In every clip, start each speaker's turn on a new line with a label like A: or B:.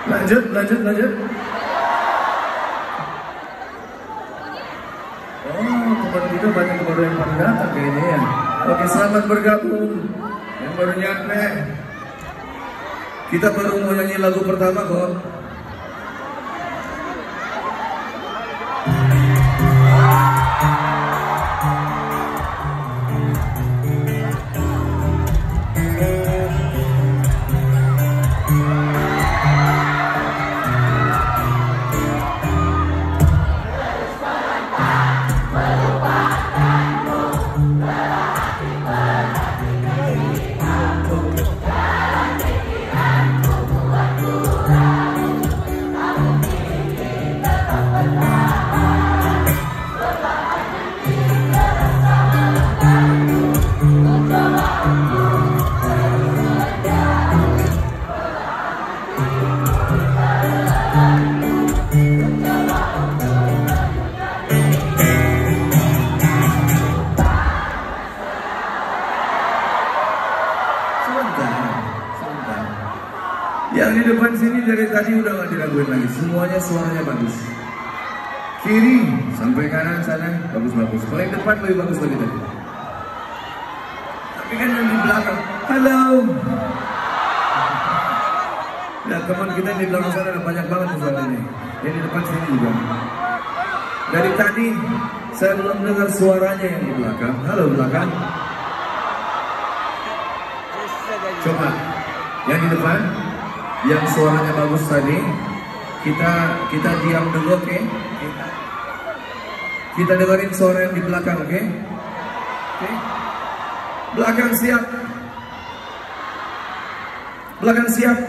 A: Lanjut. Oh, teman kita banyak baru yang pada datang kayaknya ya. Oke, selamat bergabung yang baru nyampe. Kita baru mau nyanyi lagu pertama kok. Yang di depan sini dari tadi udah gak diraguin lagi, semuanya suaranya bagus. Kiri sampai kanan sana bagus-bagus. Paling depan lebih bagus lagi tadi. Tapi kan yang di belakang, halo. Ya teman kita yang di belakang sana ada banyak banget suaranya. Yang di depan sini juga. Dari tadi saya belum dengar suaranya yang di belakang. Halo belakang. Coba yang di depan, yang suaranya bagus tadi, kita diam dulu, oke? Kita dengerin suara yang di belakang, oke? Belakang siap. Belakang siap.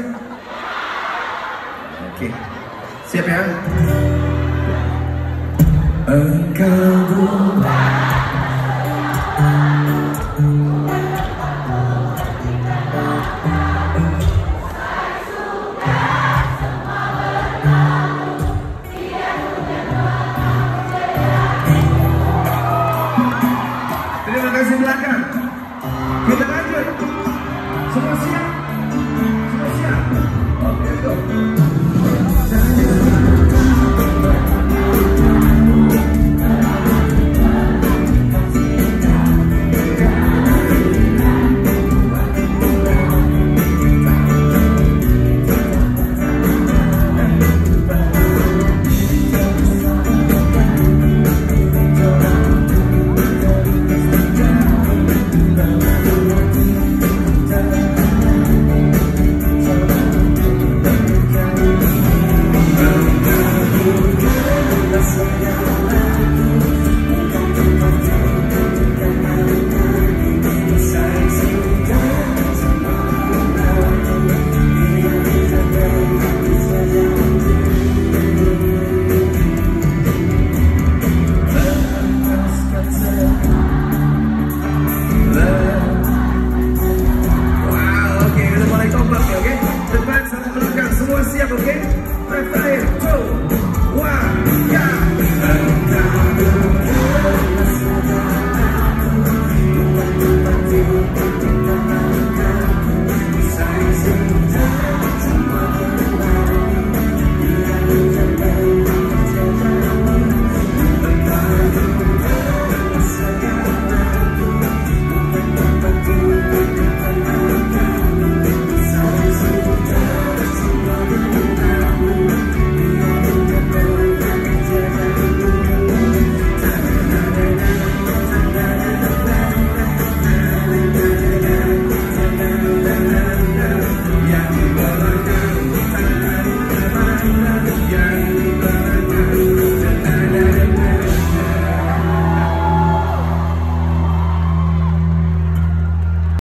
A: Oke. Siap ya? Engkau bukan belakang. Kita lanjut. Semua siap? Semua siap?